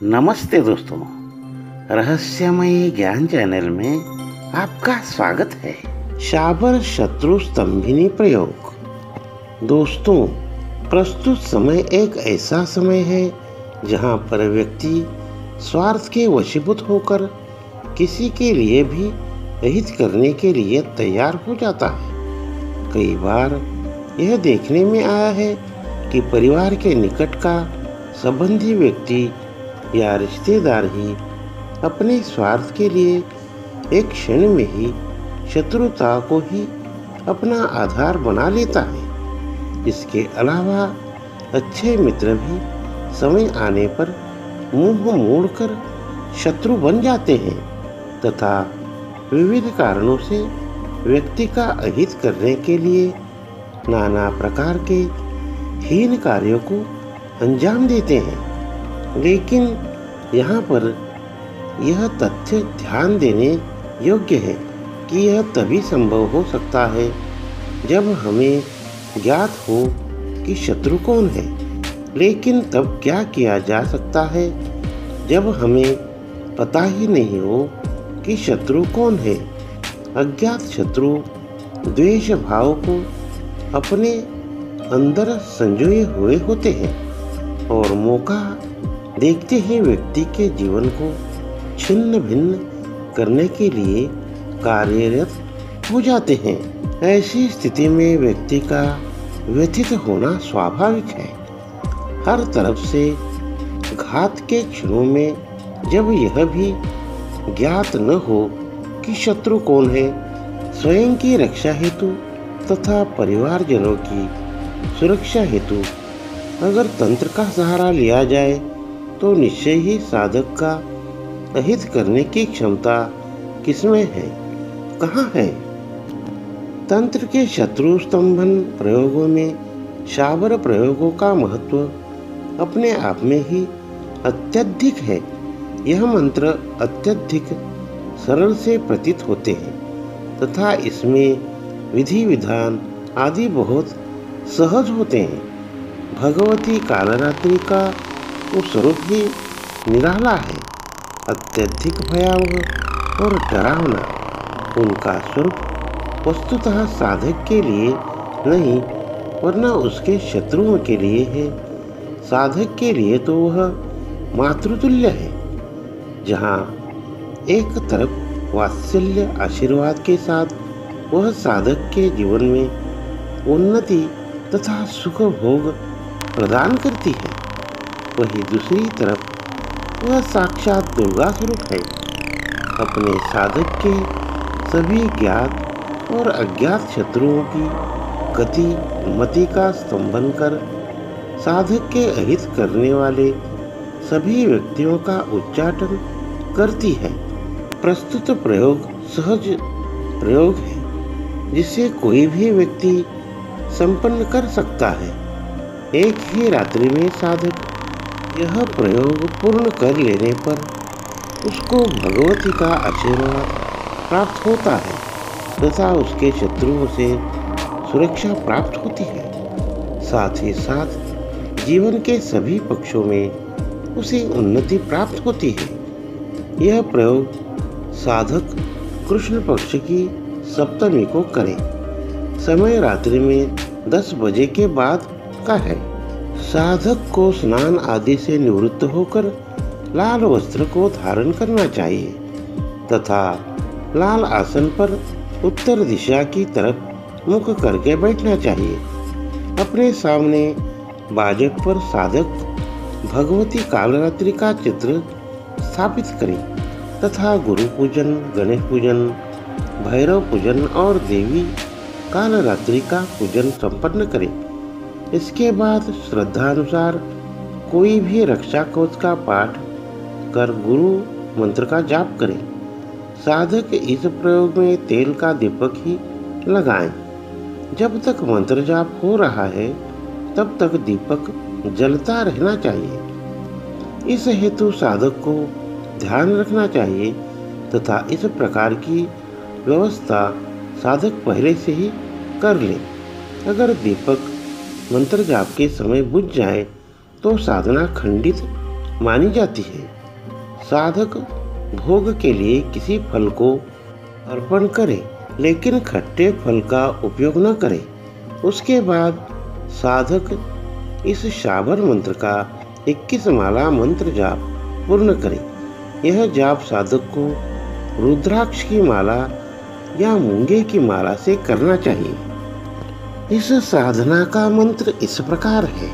नमस्ते दोस्तों, रहस्यमय ज्ञान चैनल में आपका स्वागत है। शाबर शत्रु स्तंभिनी प्रयोग। दोस्तों, प्रस्तुत समय एक ऐसा समय है जहां पर व्यक्ति स्वार्थ के वशीभूत होकर किसी के लिए भी हित करने के लिए तैयार हो जाता है। कई बार यह देखने में आया है कि परिवार के निकट का संबंधी व्यक्ति या रिश्तेदार ही अपने स्वार्थ के लिए एक क्षण में ही शत्रुता को ही अपना आधार बना लेता है। इसके अलावा अच्छे मित्र भी समय आने पर मुंह मोड़कर शत्रु बन जाते हैं तथा विविध कारणों से व्यक्ति का अहित करने के लिए नाना प्रकार के हीन कार्यों को अंजाम देते हैं। लेकिन यहाँ पर यह तथ्य ध्यान देने योग्य है कि यह तभी संभव हो सकता है जब हमें ज्ञात हो कि शत्रु कौन है। लेकिन तब क्या किया जा सकता है जब हमें पता ही नहीं हो कि शत्रु कौन है। अज्ञात शत्रु द्वेष भाव को अपने अंदर संजोए हुए होते हैं और मौका देखते ही व्यक्ति के जीवन को छिन्न भिन्न करने के लिए कार्यरत हो जाते हैं। ऐसी स्थिति में व्यक्ति का व्यथित होना स्वाभाविक है। हर तरफ से घात के क्षणों में जब यह भी ज्ञात न हो कि शत्रु कौन है, स्वयं की रक्षा हेतु तथा परिवारजनों की सुरक्षा हेतु अगर तंत्र का सहारा लिया जाए तो निश्चय ही साधक का अहित करने की क्षमता किसमें है, कहाँ है। तंत्र के शत्रु स्तंभन प्रयोगों में शाबर प्रयोगों का महत्व अपने आप में ही अत्यधिक है। यह मंत्र अत्यधिक सरल से प्रतीत होते हैं तथा इसमें विधि विधान आदि बहुत सहज होते हैं। भगवती कालरात्रि का स्वरूप ही निराला है, अत्यधिक भयावह और डरावना। उनका स्वरूप वस्तुतः साधक के लिए नहीं वरना उसके शत्रुओं के लिए है। साधक के लिए तो वह मातृतुल्य है। जहाँ एक तरफ वात्सल्य आशीर्वाद के साथ वह साधक के जीवन में उन्नति तथा सुख भोग प्रदान करती है, वही दूसरी तरफ वह साक्षात दुर्गा स्वरूप है। अपने साधक के सभी ज्ञात और अज्ञात शत्रुओं की गति मति का स्तंभन कर साधक के अहित करने वाले सभी व्यक्तियों का उच्चाटन करती है। प्रस्तुत प्रयोग सहज प्रयोग है जिसे कोई भी व्यक्ति संपन्न कर सकता है। एक ही रात्रि में साधक यह प्रयोग पूर्ण कर लेने पर उसको भगवती का आशीर्वाद प्राप्त होता है तथा उसके शत्रुओं से सुरक्षा प्राप्त होती है। साथ ही साथ जीवन के सभी पक्षों में उसे उन्नति प्राप्त होती है। यह प्रयोग साधक कृष्ण पक्ष की सप्तमी को करे। समय रात्रि में 10 बजे के बाद का है। साधक को स्नान आदि से निवृत्त होकर लाल वस्त्र को धारण करना चाहिए तथा लाल आसन पर उत्तर दिशा की तरफ मुख करके बैठना चाहिए। अपने सामने बाजट पर साधक भगवती कालरात्रि का चित्र स्थापित करे तथा गुरु पूजन, गणेश पूजन, भैरव पूजन और देवी कालरात्रि का पूजन संपन्न करे। इसके बाद श्रद्धानुसार कोई भी रक्षा कवच का पाठ कर गुरु मंत्र का जाप करें। साधक इस प्रयोग में तेल का दीपक ही लगाएं। जब तक मंत्र जाप हो रहा है तब तक दीपक जलता रहना चाहिए। इस हेतु साधक को ध्यान रखना चाहिए तथा इस प्रकार की व्यवस्था साधक पहले से ही कर ले। अगर दीपक मंत्र जाप के समय बुझ जाए तो साधना खंडित मानी जाती है। साधक भोग के लिए किसी फल को अर्पण करे, लेकिन खट्टे फल का उपयोग न करे। उसके बाद साधक इस शाबर मंत्र का 21 माला मंत्र जाप पूर्ण करे। यह जाप साधक को रुद्राक्ष की माला या मूंगे की माला से करना चाहिए। इस साधना का मंत्र इस प्रकार है: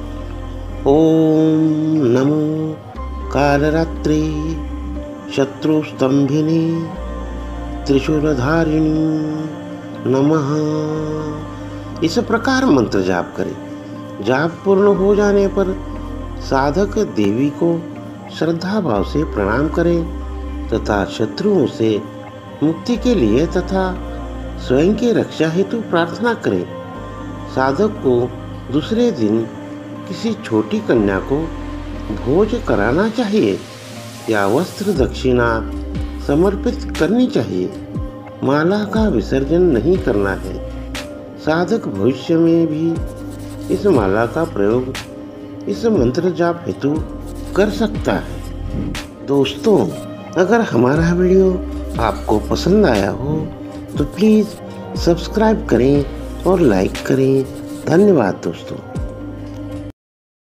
ओम नमो कालरात्रि शत्रुस्तंभिनी त्रिशूलधारिणी नमः। इस प्रकार मंत्र जाप करें। जाप पूर्ण हो जाने पर साधक देवी को श्रद्धा भाव से प्रणाम करें तथा शत्रुओं से मुक्ति के लिए तथा स्वयं की रक्षा हेतु प्रार्थना करें। साधक को दूसरे दिन किसी छोटी कन्या को भोज कराना चाहिए या वस्त्र दक्षिणा समर्पित करनी चाहिए। माला का विसर्जन नहीं करना है। साधक भविष्य में भी इस माला का प्रयोग इस मंत्र जाप हेतु कर सकता है। दोस्तों, अगर हमारा वीडियो आपको पसंद आया हो तो प्लीज़ सब्सक्राइब करें और लाइक करें। धन्यवाद दोस्तों।